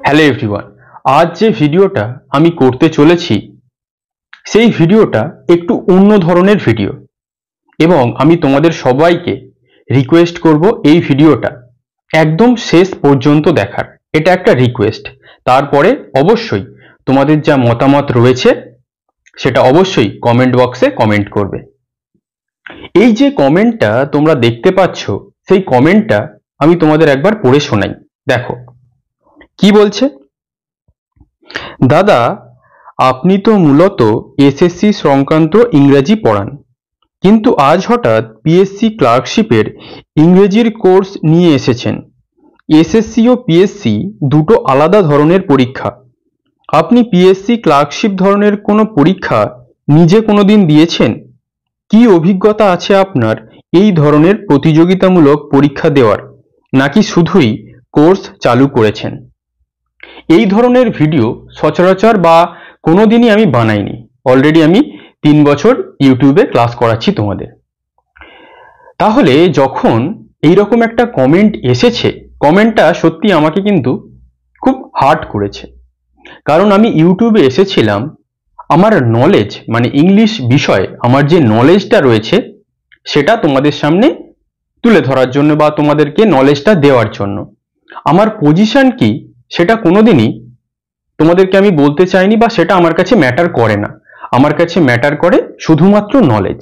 Hello everyone, আজ যে ভিডিওটা আমি করতে চলেছি সেই ভিডিওটা একটু অন্য ধরনের ভিডিও এবং আমি তোমাদের সবাইকে রিকোয়েস্ট করব এই ভিডিওটা একদম শেষ পর্যন্ত দেখার। এটা একটা রিকোয়েস্ট। তারপরে অবশ্যই তোমাদের যা মতামত রয়েছে সেটা অবশ্যই কমেন্ট বক্সে কমেন্ট করবে। এই যে কমেন্টটা তোমরা দেখতে পাচ্ছ সেই কমেন্টটা আমি তোমাদের একবার পড়ে শোনাই। দেখো কি বলছে। দাদা, আপনি তো মূলত এসএসসি সংক্রান্ত ইংরেজি পড়ান, কিন্তু আজ হঠাৎ পিএসসি ক্লার্কশিপের ইংরেজির কোর্স নিয়ে এসেছেন। এসএসসি ও পিএসসি দুটো আলাদা ধরনের পরীক্ষা। আপনি পিএসসি ক্লার্কশিপ ধরনের কোনো পরীক্ষা নিজে কোনোদিন দিয়েছেন? কি অভিজ্ঞতা আছে আপনার এই ধরনের প্রতিযোগিতামূলক পরীক্ষা দেওয়ার, নাকি শুধুই কোর্স চালু করেছেন? এই ধরনের ভিডিও সচরাচর বা কোনোদিনই আমি বানাইনি। অলরেডি আমি 3 বছর ইউটিউবে ক্লাস করাচ্ছি তোমাদের। তাহলে যখন এইরকম একটা কমেন্ট এসেছে, কমেন্টটা সত্যি আমাকে কিন্তু খুব হার্ট করেছে। কারণ আমি ইউটিউবে এসেছিলাম আমার নলেজ মানে ইংলিশ বিষয়ে আমার যে নলেজটা রয়েছে সেটা তোমাদের সামনে তুলে ধরার জন্য বা তোমাদেরকে নলেজটা দেওয়ার জন্য। আমার পজিশন কি সেটা কোনোদিনই তোমাদেরকে আমি বলতে চাইনি বা সেটা আমার কাছে ম্যাটার করে না। আমার কাছে ম্যাটার করে শুধুমাত্র নলেজ।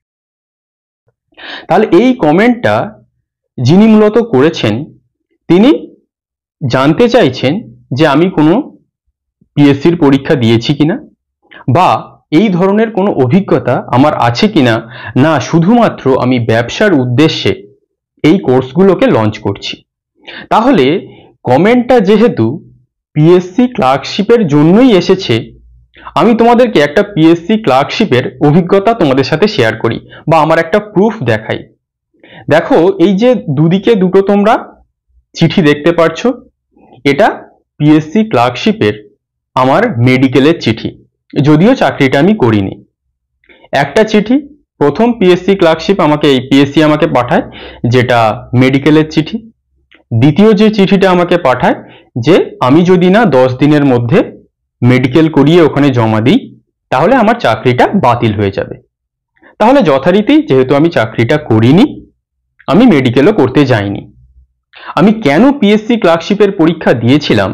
তাহলে এই কমেন্টটা যিনি মূলত করেছেন তিনি জানতে চাইছেন যে আমি কোনো পিএসসির পরীক্ষা দিয়েছি কিনা, বা এই ধরনের কোনো অভিজ্ঞতা আমার আছে কিনা, না শুধুমাত্র আমি ব্যবসার উদ্দেশ্যে এই কোর্সগুলোকে লঞ্চ করছি। তাহলে কমেন্টটা যেহেতু পিএসসি ক্লার্কশিপের জন্যই এসেছে, আমি তোমাদেরকে একটা পিএসসি ক্লার্কশিপের অভিজ্ঞতা তোমাদের সাথে শেয়ার করি বা আমার একটা প্রুফ দেখাই। দেখো এই যে দুদিকে দুটো তোমরা চিঠি দেখতে পাচ্ছ, এটা পিএসসি ক্লার্কশিপের আমার মেডিকেলের চিঠি, যদিও চাকরিটা আমি করিনি। একটা চিঠি প্রথম পিএসসি ক্লার্কশিপ আমাকে এই পিএসসি আমাকে পাঠায়, যেটা মেডিকেলের চিঠি। দ্বিতীয় যে চিঠিটা আমাকে পাঠায় যে আমি যদি না 10 দিনের মধ্যে মেডিকেল করিয়ে ওখানে জমা দিই তাহলে আমার চাকরিটা বাতিল হয়ে যাবে। তাহলে যথারীতি যেহেতু আমি চাকরিটা করিনি, আমি মেডিকেলও করতে যাইনি। আমি কেন পিএসসি ক্লার্কশিপের পরীক্ষা দিয়েছিলাম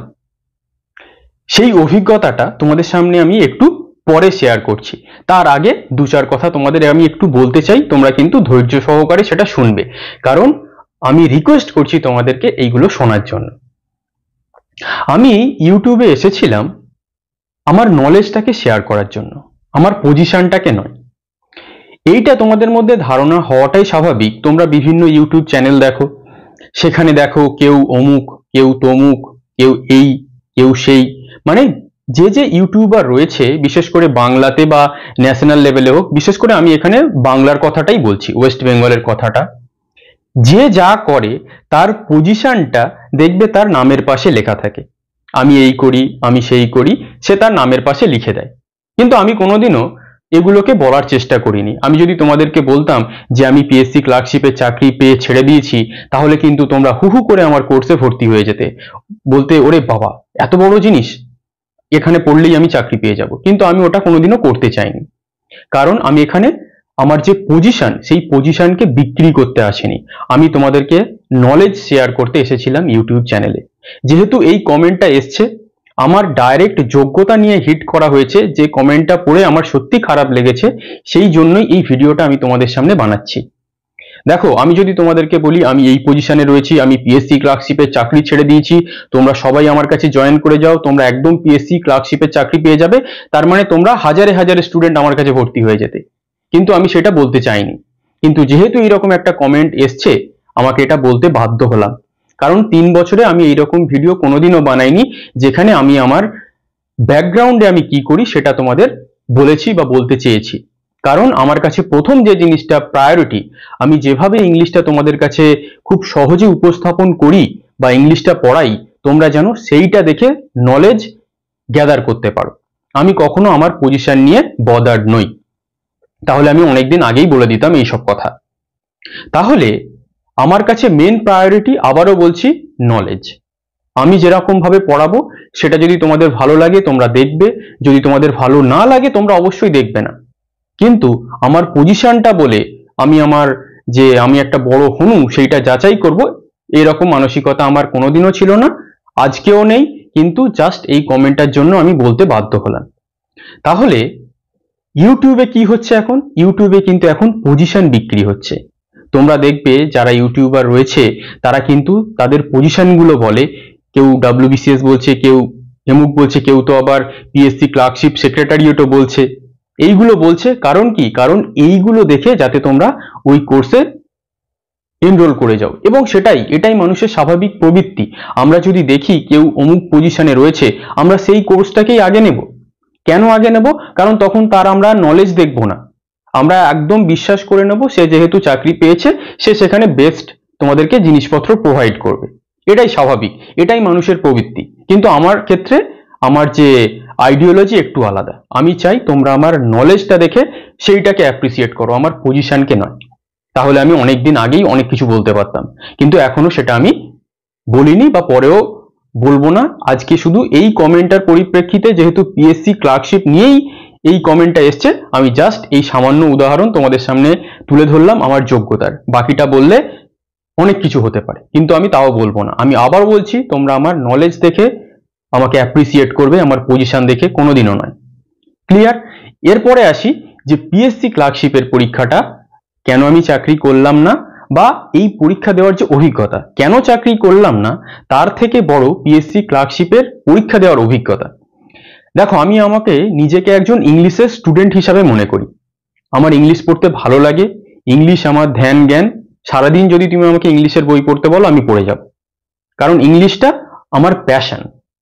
সেই অভিজ্ঞতাটা তোমাদের সামনে আমি একটু পরে শেয়ার করছি। তার আগে 2-4 কথা তোমাদের আমি একটু বলতে চাই, তোমরা কিন্তু ধৈর্য সহকারে সেটা শুনবে, কারণ আমি রিকোয়েস্ট করছি তোমাদেরকে এইগুলো শোনার জন্য। আমি ইউটিউবে এসেছিলাম আমার নলেজটাকে শেয়ার করার জন্য, আমার পজিশনটাকে নয়। এইটা তোমাদের মধ্যে ধারণা হওয়াটাই স্বাভাবিক। তোমরা বিভিন্ন ইউটিউব চ্যানেল দেখো, সেখানে দেখো কেউ অমুক, কেউ তমুক, কেউ এই, কেউ সেই, মানে যে যে ইউটিউবার রয়েছে বিশেষ করে বাংলাতে বা ন্যাশনাল লেভেলে হোক, বিশেষ করে আমি এখানে বাংলার কথাটাই বলছি, ওয়েস্ট বেঙ্গলের কথাটা, যে যা করে তার পজিশনটা দেখবে তার নামের পাশে লেখা থাকে। আমি এই করি, আমি সেই করি, সে তার নামের পাশে লিখে দেয়। কিন্তু আমি কোনোদিনও এগুলোকে বলার চেষ্টা করিনি। আমি যদি তোমাদেরকে বলতাম যে আমি পিএসসি ক্লার্কশিপের চাকরি পেয়ে ছেড়ে দিয়েছি, তাহলে কিন্তু তোমরা হু হু করে আমার কোর্সে ভর্তি হয়ে যেতে, বলতে ওরে বাবা এত বড় জিনিস, এখানে পড়লেই আমি চাকরি পেয়ে যাব। কিন্তু আমি ওটা কোনোদিনও করতে চাইনি, কারণ আমি এখানে আমার যে পজিশন সেই পজিশনকে বিক্রি করতে আসিনি। আমি তোমাদেরকে নলেজ শেয়ার করতে এসেছিলাম ইউটিউব চ্যানেলে। যেহেতু এই কমেন্টটা এসছে, আমার ডাইরেক্ট যোগ্যতা নিয়ে হিট করা হয়েছে, যে কমেন্টটা পড়ে আমার সত্যি খারাপ লেগেছে, সেই জন্যই এই ভিডিওটা আমি তোমাদের সামনে বানাচ্ছি। দেখো আমি যদি তোমাদেরকে বলি আমি এই পজিশনে রয়েছি, আমি পিএসসি ক্লার্কশিপের চাকরি ছেড়ে দিয়েছি, তোমরা সবাই আমার কাছে জয়েন করে যাও, তোমরা একদম পিএসসি ক্লার্কশিপের চাকরি পেয়ে যাবে, তার মানে তোমরা হাজারে হাজারে স্টুডেন্ট আমার কাছে ভর্তি হয়ে যেতে। কিন্তু আমি সেটা বলতে চাইনি। কিন্তু যেহেতু এইরকম একটা কমেন্ট এসছে, আমাকে এটা বলতে বাধ্য হলাম। কারণ 3 বছরে আমি এইরকম ভিডিও কোনোদিনও বানাইনি যেখানে আমি আমার ব্যাকগ্রাউন্ডে আমি কি করি সেটা তোমাদের বলেছি বা বলতে চেয়েছি। কারণ আমার কাছে প্রথম যে জিনিসটা প্রায়োরিটি, আমি যেভাবে ইংলিশটা তোমাদের কাছে খুব সহজে উপস্থাপন করি বা ইংলিশটা পড়াই, তোমরা যেন সেইটা দেখে নলেজ গ্যাদার করতে পারো। আমি কখনো আমার পজিশন নিয়ে বদার্ড নই, তাহলে আমি অনেকদিন আগেই বলে দিতাম এইসব কথা। তাহলে আমার কাছে মেন প্রায়োরিটি, আবারও বলছি, নলেজ। আমি যেরকম ভাবে পড়াবো সেটা যদি তোমাদের ভালো লাগে তোমরা দেখবে, যদি তোমাদের ভালো না লাগে তোমরা অবশ্যই দেখবে না। কিন্তু আমার পজিশনটা বলে আমি একটা বড় হনু সেইটা যাচাই করব, এরকম মানসিকতা আমার কোনোদিনও ছিল না, আজকেও নেই, কিন্তু জাস্ট এই কমেন্টটার জন্য আমি বলতে বাধ্য হলাম। তাহলে ইউটিউবে কি হচ্ছে এখন? ইউটিউবে কিন্তু এখন পজিশন বিক্রি হচ্ছে। তোমরা দেখবে যারা ইউটিউবার রয়েছে তারা কিন্তু তাদের পজিশনগুলো বলে, কেউ WBCS বলছে, কেউ এমুক বলছে, কেউ তো আবার পিএসসি ক্লার্কশিপ সেক্রেটারিয়েটও বলছে। এইগুলো বলছে কারণ কি? কারণ এইগুলো দেখে যাতে তোমরা ওই কোর্সে এনরোল করে যাও, এবং এটাই মানুষের স্বাভাবিক প্রবৃত্তি। আমরা যদি দেখি কেউ অমুক পজিশনে রয়েছে, আমরা সেই কোর্সটাকেই আগে নেব। কেন আগে নেব? কারণ তখন তার আমরা নলেজ দেখব না, আমরা একদম বিশ্বাস করে নেব সে যেহেতু চাকরি পেয়েছে সে সেখানে বেস্ট তোমাদেরকে জিনিসপত্র প্রোভাইড করবে। এটাই স্বাভাবিক, এটাই মানুষের প্রবৃত্তি। কিন্তু আমার ক্ষেত্রে আমার যে আইডিওলজি একটু আলাদা। আমি চাই তোমরা আমার নলেজটা দেখে সেইটাকে অ্যাপ্রিসিয়েট করো, আমার পজিশনকে নয়। তাহলে আমি অনেকদিন আগেই অনেক কিছু বলতে পারতাম, কিন্তু এখনো সেটা আমি বলিনি বা পরেও বলবো না। আজকে শুধু এই কমেন্টটার পরিপ্রেক্ষিতে, যেহেতু পিএসসি ক্লার্কশিপ নিয়েই এই কমেন্টটা এসছে, আমি জাস্ট এই সামান্য উদাহরণ তোমাদের সামনে তুলে ধরলাম আমার যোগ্যতার। বাকিটা বললে অনেক কিছু হতে পারে, কিন্তু আমি তাও বলবো না। আমি আবার বলছি, তোমরা আমার নলেজ দেখে আমাকে অ্যাপ্রিসিয়েট করবে, আমার পজিশন দেখে কোনোদিনও নয়। ক্লিয়ার? এরপরে আসি যে পিএসসি ক্লার্কশিপের পরীক্ষাটা কেন আমি চাকরি করলাম না, বা এই পরীক্ষা দেওয়ার যে অভিজ্ঞতা, কেন চাকরি করলাম না তার থেকে বড় পিএসসি ক্লার্কশিপের পরীক্ষা দেওয়ার অভিজ্ঞতা। দেখো, আমি আমাকে নিজেকে একজন ইংলিশের স্টুডেন্ট হিসাবে মনে করি। আমার ইংলিশ পড়তে ভালো লাগে, ইংলিশ আমার ধ্যান জ্ঞান। সারাদিন যদি তুমি আমাকে ইংলিশের বই পড়তে বলো আমি পড়ে যাব, কারণ ইংলিশটা আমার প্যাশন।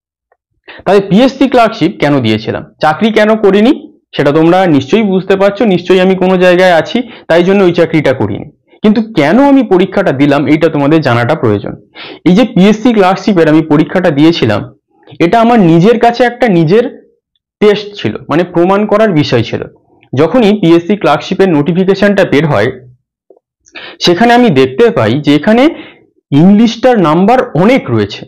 তাই পিএসসি ক্লার্কশিপ কেন দিয়েছিলাম, চাকরি কেন করিনি সেটা তোমরা নিশ্চয়ই বুঝতে পারছো। নিশ্চয়ই আমি কোনো জায়গায় আছি তাই জন্য ওই চাকরিটা করিনি, কিন্তু কেন আমি পরীক্ষাটা দিলাম এইটা তোমাদের জানাটা প্রয়োজন। এই যে পিএসসি ক্লার্কশিপের আমি পরীক্ষাটা দিয়েছিলাম, এটা আমার নিজের কাছে একটা নিজের টেস্ট ছিল, মানে প্রমাণ করার বিষয় ছিল। যখনই পিএসসি ক্লার্কশিপের নোটিফিকেশনটা বের হয়, সেখানে আমি দেখতে পাই যে এখানে ইংলিশটার নাম্বার অনেক রয়েছে,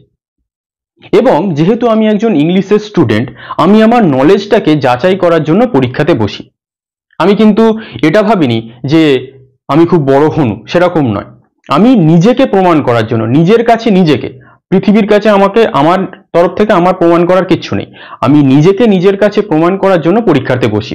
এবং যেহেতু আমি একজন ইংলিশের স্টুডেন্ট, আমি আমার নলেজটাকে যাচাই করার জন্য পরীক্ষাতে বসি। আমি কিন্তু এটা ভাবিনি যে আমি খুব বড় হনু, সেরকম নয়। আমি নিজেকে প্রমাণ করার জন্য, নিজের কাছে নিজেকে, পৃথিবীর কাছে আমাকে আমার তরফ থেকে আমার প্রমাণ করার কিচ্ছু নেই, আমি নিজেকে নিজের কাছে প্রমাণ করার জন্য পরীক্ষাতে বসি।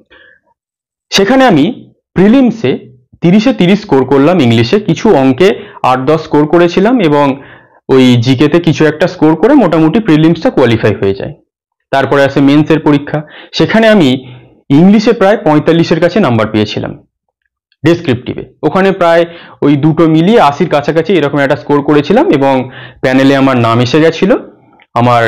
সেখানে আমি প্রিলিমসে 30-এ 30 স্কোর করলাম, ইংলিশে কিছু অঙ্কে 8-10 স্কোর করেছিলাম, এবং ওই জিকেতে কিছু একটা স্কোর করে মোটামুটি প্রিলিমসটা কোয়ালিফাই হয়ে যায়। তারপরে আসে মেন্সের পরীক্ষা, সেখানে আমি ইংলিশে প্রায় 45-এর কাছে নাম্বার পেয়েছিলাম ডেসক্রিপটিভে। ওখানে প্রায় ওই দুটো মিলিয়ে 80-র কাছাকাছি এরকম একটা স্কোর করেছিলাম, এবং প্যানেলে আমার নাম এসে গেছিল। আমার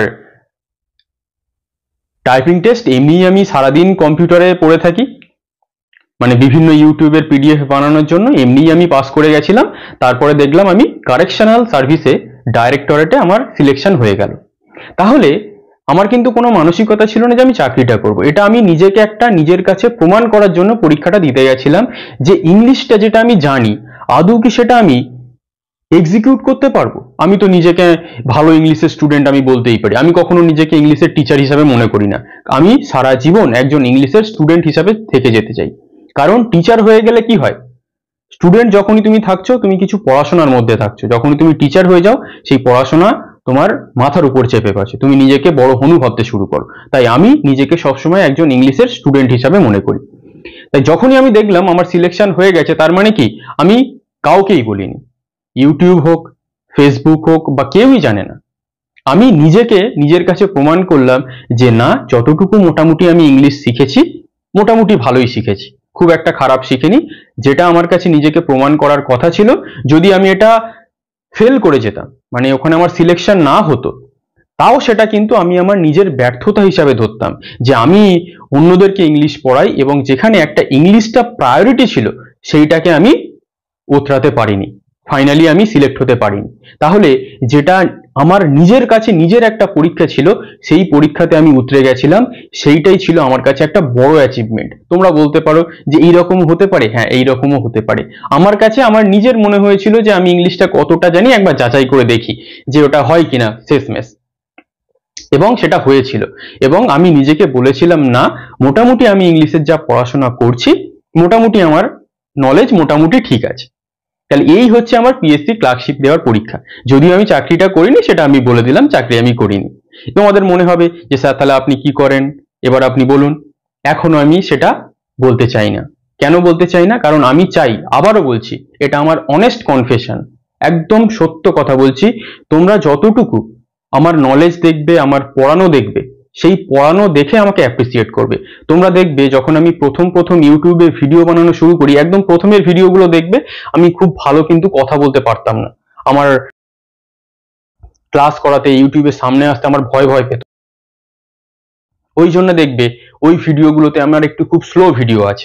টাইপিং টেস্ট এমনি আমি সারাদিন কম্পিউটারে পড়ে থাকি, মানে বিভিন্ন ইউটিউবের পিডিএফ বানানোর জন্য, এমনিই আমি পাস করে গেছিলাম। তারপরে দেখলাম আমি কারেকশনাল সার্ভিসে ডাইরেক্টরেটে আমার সিলেকশন হয়ে গেল। তাহলে আমার কিন্তু কোনো মানসিকতা ছিল না যে আমি চাকরিটা করব, এটা আমি নিজেকে একটা নিজের কাছে প্রমাণ করার জন্য পরীক্ষাটা দিতে গেছিলাম, যে ইংলিশটা যেটা আমি জানি আদৌ কি সেটা আমি এক্সিকিউট করতে পারবো। আমি তো নিজেকে ভালো ইংলিশের স্টুডেন্ট আমি বলতেই পারি, আমি কখনো নিজেকে ইংলিশের টিচার হিসাবে মনে করি না। আমি সারা জীবন একজন ইংলিশের স্টুডেন্ট হিসাবে থেকে যেতে চাই। কারণ টিচার হয়ে গেলে কি হয়, স্টুডেন্ট যখনই তুমি থাকছো তুমি কিছু পড়াশোনার মধ্যে থাকছো, যখনই তুমি টিচার হয়ে যাও সেই পড়াশোনা তোমার মাথার উপর চেপে বসে, তুমি নিজেকে বড় হনু ভাবতে শুরু করো। তাই আমি নিজেকে সবসময় একজন ইংলিশের স্টুডেন্ট হিসাবে মনে করি। তাই যখনই আমি দেখলাম আমার সিলেকশন হয়ে গেছে, তার মানে কি, আমি কাউকেই বলিনি, ইউটিউব হোক, ফেসবুক হোক, বা কেউই জানে না। আমি নিজেকে নিজের কাছে প্রমাণ করলাম যে না, যতটুকু মোটামুটি আমি ইংলিশ শিখেছি মোটামুটি ভালোই শিখেছি, খুব একটা খারাপ শিখিনি। যেটা আমার কাছে নিজেকে প্রমাণ করার কথা ছিল, যদি আমি এটা ফেল করে যেতাম, মানে ওখানে আমার সিলেকশন না হতো, তাও সেটা কিন্তু আমি আমার নিজের ব্যর্থতা হিসাবে ধরতাম, যে আমি অন্যদেরকে ইংলিশ পড়াই এবং যেখানে একটা ইংলিশটা প্রায়োরিটি ছিল সেইটাকে আমি উতরাতে পারিনি, ফাইনালি আমি সিলেক্ট হতে পারিনি। তাহলে যেটা আমার নিজের কাছে নিজের একটা পরীক্ষা ছিল, সেই পরীক্ষাতে আমি উতরে গেছিলাম, সেইটাই ছিল আমার কাছে একটা বড় অ্যাচিভমেন্ট। তোমরা বলতে পারো যে এইরকম হতে পারে, হ্যাঁ এইরকমও হতে পারে। আমার কাছে আমার নিজের মনে হয়েছিল যে আমি ইংলিশটা কতটা জানি একবার যাচাই করে দেখি যে ওটা হয় কিনা শেষমেশ, এবং সেটা হয়েছিল। এবং আমি নিজেকে বলেছিলাম না, মোটামুটি আমি ইংলিশের যা পড়াশোনা করছি মোটামুটি আমার নলেজ মোটামুটি ঠিক আছে। তাহলে এই হচ্ছে আমার পিএসসি ক্লার্কশিপ দেওয়ার পরীক্ষা। যদিও আমি চাকরিটা করিনি, সেটা আমি বলে দিলাম, চাকরি আমি করিনি। তোমাদের মনে হবে যে স্যার তাহলে আপনি কি করেন, এবার আপনি বলুন। এখনো আমি সেটা বলতে চাই না। কেন বলতে চাই না? কারণ আমি চাই, আবারও বলছি, এটা আমার অনেস্ট কনফেশন, একদম সত্য কথা বলছি, তোমরা যতটুকু আমার নলেজ দেখবে, আমার পড়ানো দেখবে, সেই পড়ানো দেখে আমাকে অ্যাপ্রিসিয়েট করবে। তোমরা দেখবে যখন আমি প্রথম ইউটিউবে ভিডিও বানানো শুরু করি, একদম প্রথমের ভিডিওগুলো দেখবে আমি খুব ভালো কিন্তু কথা বলতে পারতাম না। আমার ক্লাস করাতে, ইউটিউবের সামনে আসতে আমার ভয় ভয় পেত। ওই জন্য দেখবে ওই ভিডিওগুলোতে আমার একটু খুব স্লো ভিডিও আছে,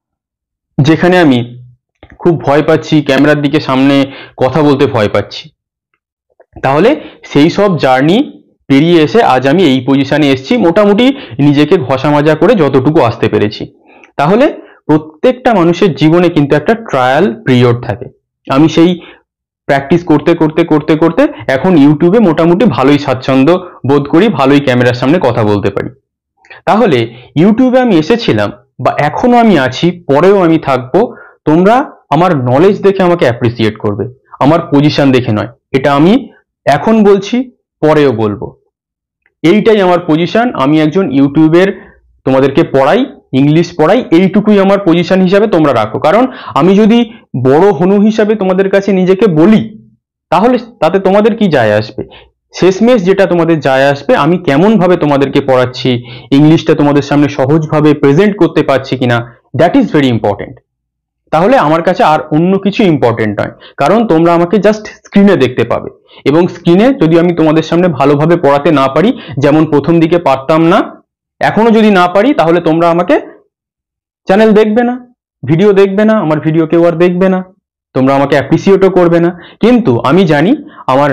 যেখানে আমি খুব ভয় পাচ্ছি, ক্যামেরার দিকে সামনে কথা বলতে ভয় পাচ্ছি। তাহলে সেই সব জার্নি পেরিয়ে এসে আজ আমি এই পজিশনে এসেছি, মোটামুটি নিজেকে ঘষা মাজা করে যতটুকু আসতে পেরেছি। তাহলে প্রত্যেকটা মানুষের জীবনে কিন্তু একটা ট্রায়াল পিরিয়ড থাকে। আমি সেই প্র্যাকটিস করতে করতে করতে করতে এখন ইউটিউবে মোটামুটি ভালোই স্বাচ্ছন্দ্য বোধ করি, ভালোই ক্যামেরার সামনে কথা বলতে পারি। তাহলে ইউটিউবে আমি এসেছিলাম, বা এখনো আমি আছি, পরেও আমি থাকবো, তোমরা আমার নলেজ দেখে আমাকে অ্যাপ্রিসিয়েট করবে, আমার পজিশন দেখে নয়। এটা আমি এখন বলছি, পরেও বলবো। এইটাই আমার পজিশন। আমি একজন ইউটিউবের, তোমাদেরকে পড়াই, ইংলিশ পড়াই, এইটুকুই আমার পজিশন হিসাবে তোমরা রাখো। কারণ আমি যদি বড় হনু হিসাবে তোমাদের কাছে নিজেকে বলি, তাহলে তাতে তোমাদের কি যায় আসবে? শেষমেশ যেটা তোমাদের যায় আসবে, আমি কেমন ভাবে তোমাদেরকে পড়াচ্ছি, ইংলিশটা তোমাদের সামনে সহজভাবে প্রেজেন্ট করতে পারছি কিনা, দ্যাট ইজ ভেরি ইম্পর্টেন্ট। তাহলে আমার কাছে আর অন্য কিছু ইম্পর্টেন্ট নয়, কারণ তোমরা আমাকে জাস্ট স্ক্রিনে দেখতে পাবে, এবং স্ক্রিনে যদি আমি তোমাদের সামনে ভালোভাবে পড়াতে না পারি, যেমন প্রথম দিকে পারতাম না, এখনো যদি না পারি, তাহলে তোমরা আমাকে চ্যানেল দেখবে না, ভিডিও দেখবে না, আমার ভিডিও কেউ আর দেখবে না, তোমরা আমাকে অ্যাপ্রিসিয়েটও করবে না। কিন্তু আমি জানি আমার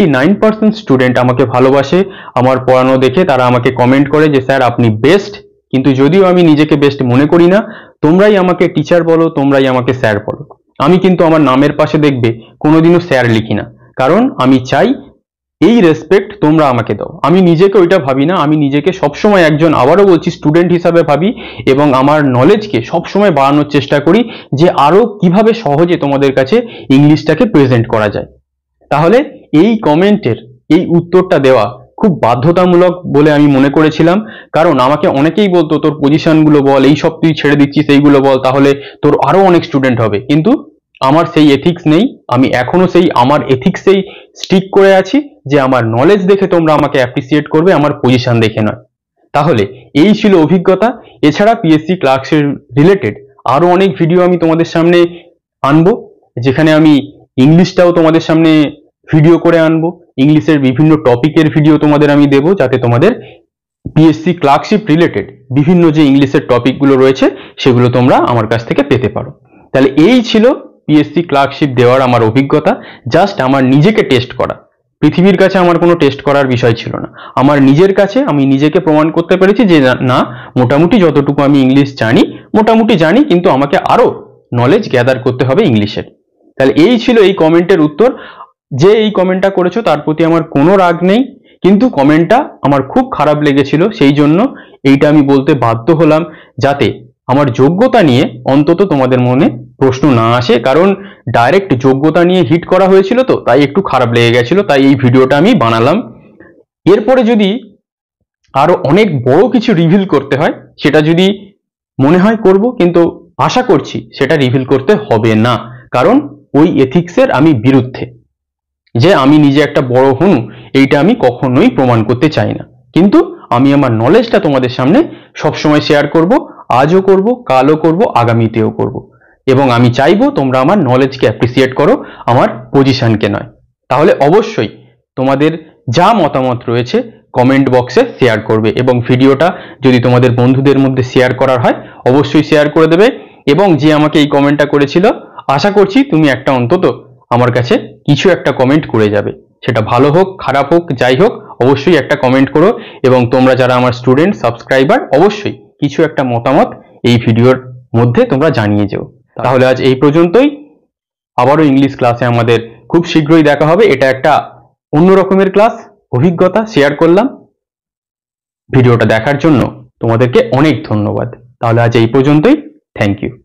99% স্টুডেন্ট আমাকে ভালোবাসে, আমার পড়ানো দেখে তারা আমাকে কমেন্ট করে যে স্যার আপনি বেস্ট। কিন্তু যদিও আমি নিজেকে বেস্ট মনে করি না, তোমরাই আমাকে টিচার বলো, তোমরাই আমাকে স্যার বলো। আমি কিন্তু আমার নামের পাশে দেখবে কোনোদিনও স্যার লিখি না, কারণ আমি চাই এই রেসপেক্ট তোমরা আমাকে দাও। আমি নিজেকে ওইটা ভাবি না, আমি নিজেকে সবসময় একজন, আবারও বলছি, স্টুডেন্ট হিসাবে ভাবি, এবং আমার নলেজকে সবসময় বাড়ানোর চেষ্টা করি যে আরো কিভাবে সহজে তোমাদের কাছে ইংলিশটাকে প্রেজেন্ট করা যায়। তাহলে এই কমেন্টের এই উত্তরটা দেওয়া খুব বাধ্যতামূলক বলে আমি মনে করেছিলাম, কারণ আমাকে অনেকেই বলতো তোর পজিশনগুলো বল, এই সব তুই ছেড়ে দিচ্ছিস, এইগুলো বল, তাহলে তোর আরো অনেক স্টুডেন্ট হবে। কিন্তু আমার সেই এথিক্স নেই, আমি এখনো সেই আমার এথিক্সেই স্টিক করে আছি যে আমার নলেজ দেখে তোমরা আমাকে অ্যাপ্রিসিয়েট করবে, আমার পজিশন দেখে নয়। তাহলে এই ছিল অভিজ্ঞতা। এছাড়া পিএসসি ক্লার্কশিপ রিলেটেড আরো অনেক ভিডিও আমি তোমাদের সামনে আনবো, যেখানে আমি ইংলিশটাও তোমাদের সামনে ভিডিও করে আনবো, ইংলিশের বিভিন্ন টপিকের ভিডিও তোমাদের আমি দেবো, যাতে তোমাদের পিএসসি ক্লার্কশিপ রিলেটেড বিভিন্ন যে ইংলিশের টপিকগুলো রয়েছে সেগুলো তোমরা আমার কাছ থেকে পেতে পারো। তাহলে এই ছিল পিএসসি ক্লার্কশিপ দেওয়ার আমার অভিজ্ঞতা, জাস্ট আমার নিজেকে টেস্ট করা। পৃথিবীর কাছে আমার কোনো টেস্ট করার বিষয় ছিল না, আমার নিজের কাছে আমি নিজেকে প্রমাণ করতে পেরেছি যে না, মোটামুটি যতটুকু আমি ইংলিশ জানি, মোটামুটি জানি, কিন্তু আমাকে আরো নলেজ গ্যাদার করতে হবে ইংলিশের। তাহলে এই ছিল এই কমেন্টের উত্তর। যে এই কমেন্টটা করেছো তার প্রতি আমার কোনো রাগ নেই, কিন্তু কমেন্টটা আমার খুব খারাপ লেগেছিল, সেই জন্য এইটা আমি বলতে বাধ্য হলাম, যাতে আমার যোগ্যতা নিয়ে অন্তত তোমাদের মনে প্রশ্ন না আসে। কারণ ডাইরেক্ট যোগ্যতা নিয়ে হিট করা হয়েছিল, তো তাই একটু খারাপ লেগে গেছিল, তাই এই ভিডিওটা আমি বানালাম। এরপরে যদি আরো অনেক বড় কিছু রিভিল করতে হয়, সেটা যদি মনে হয় করব, কিন্তু আশা করছি সেটা রিভিল করতে হবে না, কারণ ওই এথিক্সের আমি বিরুদ্ধে, যে আমি নিজে একটা বড় হনু এইটা আমি কখনোই প্রমাণ করতে চাই না। কিন্তু আমি আমার নলেজটা তোমাদের সামনে সবসময় শেয়ার করব, আজও করব, কালও করব, আগামীতেও করব, এবং আমি চাইবো তোমরা আমার নলেজকে অ্যাপ্রিসিয়েট করো, আমার পজিশনকে নয়। তাহলে অবশ্যই তোমাদের যা মতামত রয়েছে কমেন্ট বক্সে শেয়ার করবে, এবং ভিডিওটা যদি তোমাদের বন্ধুদের মধ্যে শেয়ার করার হয় অবশ্যই শেয়ার করে দেবে। এবং যে আমাকে এই কমেন্টটা করেছিল, আশা করছি তুমি একটা অন্তত আমার কাছে কিছু একটা কমেন্ট করে যাবে। সেটা ভালো হোক খারাপ হোক যাই হোক অবশ্যই একটা কমেন্ট করো, এবং তোমরা যারা আমার স্টুডেন্ট সাবস্ক্রাইবার অবশ্যই কিছু একটা মতামত এই ভিডিওর মধ্যে তোমরা জানিয়ে যেও। তাহলে আজ এই পর্যন্তই। আবারও ইংলিশ ক্লাসে আমাদের খুব শীঘ্রই দেখা হবে। এটা একটা অন্য রকমের ক্লাস, অভিজ্ঞতা শেয়ার করলাম। ভিডিওটা দেখার জন্য তোমাদেরকে অনেক ধন্যবাদ। তাহলে আজ এই পর্যন্তই। Thank you.